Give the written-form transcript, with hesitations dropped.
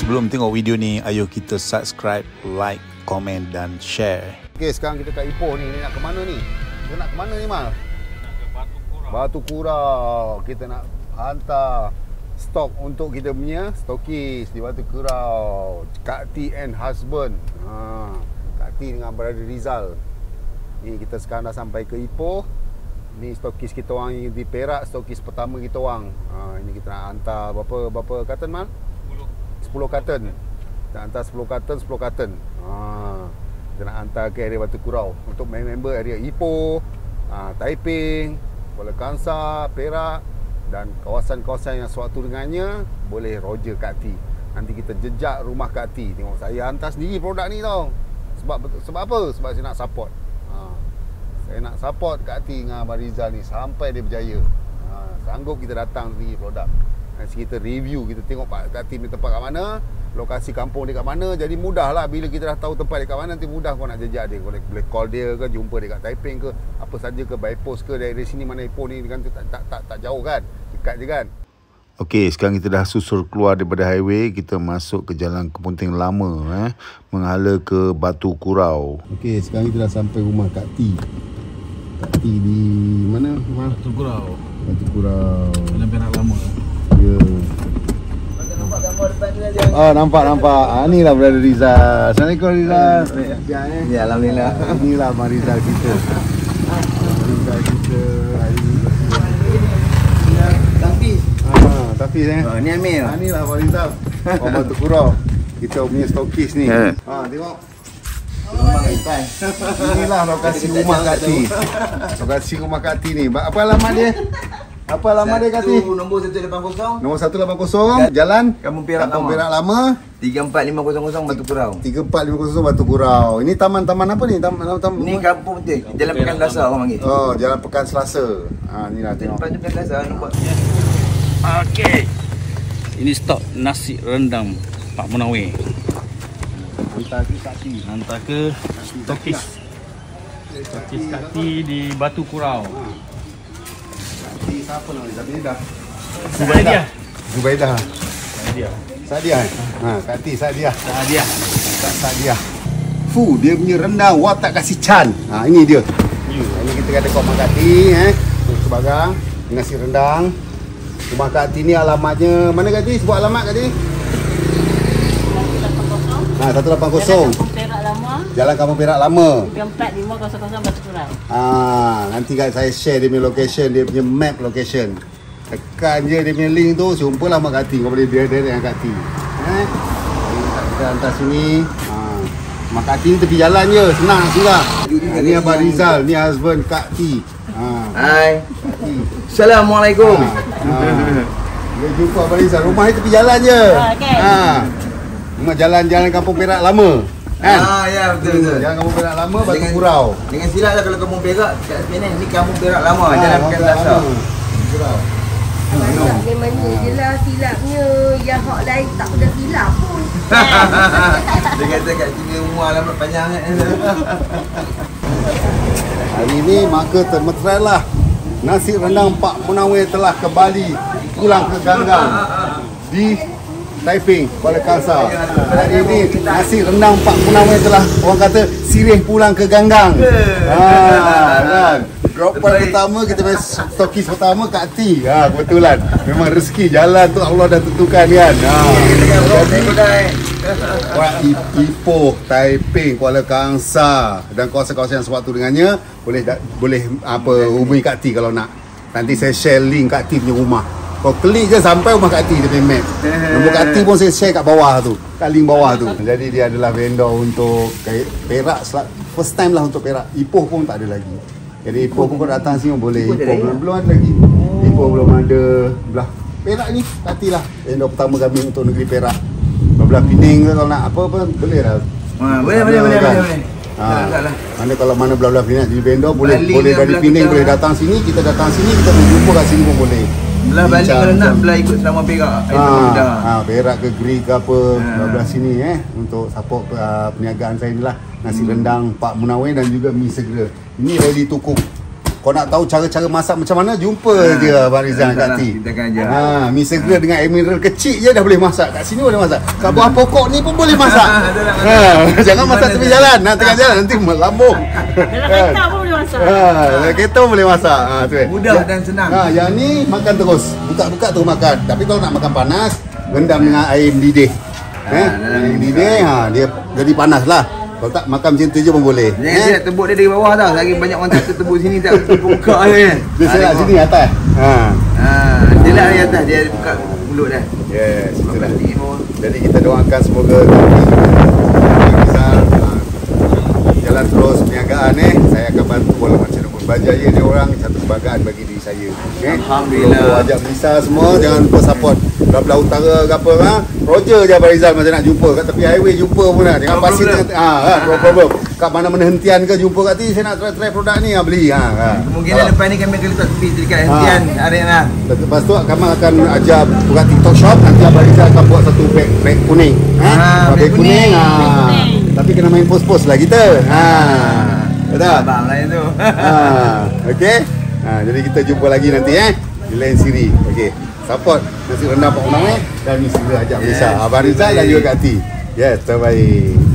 sebelum tengok video ni, ayo kita subscribe, like, komen dan share. Okey, sekarang kita kat Ipoh ni. Ni nak ke mana ni? Kita nak ke mana ni, Mal? Nak ke Batu Kurau. Batu Kurau. Kita nak hantar stok untuk kita punya stokis di Batu Kurau. Kak T and husband. Kak T dengan brother Rizal. Ni kita sekarang dah sampai ke Ipoh. Ni stokis kita orang di Perak, stokis pertama kita orang. Ini kita nak hantar berapa karton, Mal? 10 karton. Kita hantar 10 karton. Kita nak hantar ke area Batu Kurau untuk member area Ipoh, Taiping, Kuala Kangsar, Perak dan kawasan-kawasan yang sewaktu dengannya boleh roger Kak T. Nanti kita jejak rumah Kak T. Tengok saya hantar sendiri produk ni tau. Sebab apa? Sebab saya nak support. Saya nak support Kak T dengan Abang Rizal ni sampai dia berjaya. Sanggup kita datang sendiri produk. Nanti kita review, kita tengok Kak T ni tempat kat mana, lokasi kampung dia kat mana. Jadi mudah lah bila kita dah tahu tempat dia kat mana, nanti mudah kau nak jejak dia. Kau boleh call dia ke, jumpa dia kat Taiping ke, apa saja ke, by post ke, dari sini mana Ipoh ni kan tak jauh kan, dekat je kan. Okey, sekarang kita dah susul keluar daripada highway, kita masuk ke Jalan Kepunting Lama, menghala ke Batu Kurau. Okey, sekarang kita dah sampai rumah Kak T. Kak T di mana? Batu Kurau. Batu Kurau. Dalam Perak lama. Ya. Nampak gambar depan tu dia. Nampak. Inilah brother Rizal. Assalamualaikum Rizal. Ya, alhamdulillah. Inilah Abang Rizal kita. Rizal kita hari ni. Tapi Ni Amir. Inilah Abang Rizal. Batu Kurau. Kita punya stokis ni. Tengok. Inilah lokasi rumah Kak T. Lokasi rumah Kak T ni. Apa alamat dia? Apa alamat dia, Kak T? Nombor 180. Nombor 180 Jalan Kampung Perak Perak Lama 34500 Batu Kurau. 3450 Batu Kurau. Ini taman-taman apa ni? Ni kampung betul. Jalan Pekan Dasar orang panggil. Oh, Jalan Pekan Selasa. Inilah tengok. Depan Pekan Dasar nampak. Okey. Ini stok nasi rendang Pak Munawir. Hantar ke stokis. Stokis Kak T di Batu Kurau. Siapa nama dia? Zabaidah. Zubaidah. Sadiah. Kak T Sadiah. Sadiah. Dia punya rendang wah tak kasih can. Ini dia. Ini kita ada kat rumah Kak T sebagang nasi rendang. Rumah Kak T ni alamatnya mana, Kak T? Sebut alamat, Kak T. 180. Jalan Kampung Perak Lama. 34500 Batu Kurau. Nanti kat saya share dia punya location, dia punya map location. Tekan je dia punya link tu, jumpalah mak Kak T. Kau boleh direct dengan Kak T. Kita hantar sini. Mak Kak T ni tepi jalan je, senang sudah. Ni Abang Rizal, ni husband Kak T. Hai. Assalamualaikum. Dia jumpa Abang Rizal, rumah ni tepi jalan je. Rumah jalan-jalan Kampung Perak Lama. Ya betul. Jalan Kampung Perak Lama, Batu Kurau. Dengan silap lah kalau Kampung Perak kat sini ni Kampung Perak Lama, Jalan Pekan Dasar. Kurau. Dia mana je lah silapnya. Yang hak lain tak pernah silap pun. Dia kata kat sini rumah alamat panjang kan. Hari ini maka termeterai lah. Nasi rendang Pak Munawir telah kembali pulang ke ganggang di Taiping, Kuala Kangsar. Hari ini nasi rendang Pak Munawir telah orang kata sirih pulang ke ganggang. Kan? Dropper pertama kita main stokis pertama Kak T. Kebetulan. Memang rezeki jalan tu Allah dah tentukan kan. Ipoh, Taiping, Kuala Kangsar dan kawasan-kawasan yang sewaktu dengannya boleh hubungi Kak T kalau nak. Nanti saya share link Kak T punya rumah. Kau klik je sampai rumah Kak T dia punya map. Nombor Kak T pun saya share kat bawah tu, kat link bawah tu. Jadi dia adalah vendor untuk Perak, first time lah untuk Perak. Ipoh pun tak ada lagi. Jadi Ipoh pun kau datang sini boleh. Ipoh belum ada lagi. Ipoh belum ada. Belah Perak ni Kak T lah vendor pertama kami untuk negeri Perak. Belah Pening ke kalau nak apa-apa boleh lah. Boleh. Mana kalau mana belah-belah Pening jadi vendor boleh dari Pening boleh datang sini, kita datang sini, kita berjumpa kat sini pun boleh. Belah balik kalau nak belah ikut selama Perak. Perak ke Geri ke apa belah sini untuk support perniagaan saya ni lah. Nasi rendang Pak Munawir dan juga mi segera. Ini ready to cook. Kau nak tahu cara-cara masak macam mana, jumpa je Abang Rizal kat T. Kita akan ajar. Mi segera dengan air mineral kecil je dah boleh masak. Kat sini boleh masak. Kat buah pokok ni pun boleh masak. Jangan masak tepi jalan. Tengah jalan nanti melambung. Dalam kereta pun boleh masak. Dalam kereta pun boleh masak. Mudah dan senang. Yang ni makan terus. Buka-buka terus makan. Tapi kalau nak makan panas, rendam dengan air mendidih. Air mendidih, dia jadi panas lah. Kalau tak makan macam tu je pun boleh. Jangan silap tebuk dia dari bawah tau. Lagi banyak orang tak tebuk sini tak buka je kan. Dia silap sini atas. Dia lah di atas, dia buka mulut dah. Yes, itulah. Tinggi bawah. Jadi kita doakan semoga Rizal jalan terus perniagaan Saya akan bantu walaupun macam mana pun. Berjaya ni orang satu kebanggaan bagi diri saya. Alhamdulillah. Logo ajak Melissa semua, jangan lupa support. Belah utara ke apa Roger je Abang Rizal masa nak jumpa kat tepi highway, jumpa pun lah. Jangan pasti no problem. Kat mana-mana hentian ke jumpa kat sini, saya nak try produk ni, beli. Kemungkinan lepas ni kami akan letak tepi dekat hentian arena. Lepas tu kami akan ajar buka TikTok shop. Nanti Abang Rizal akan buat satu beg kuning. Beg kuning. Tapi kena main post-post lah kita. Betul? Abang lah yang tu. Okey. Jadi kita jumpa lagi nanti di lain siri. Okey. Support nasi rendang Pak Unang dan misi ajak Melissa. Abang Rizal dan juga Kak T. Yes, terbaik.